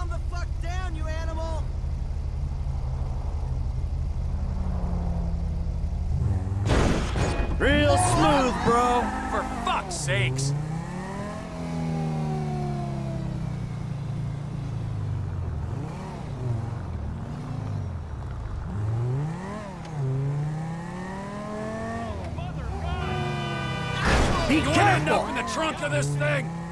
Calm the fuck down, you animal! Real smooth, bro. For fuck's sakes! Be You wanna end careful! up in the trunk of this thing?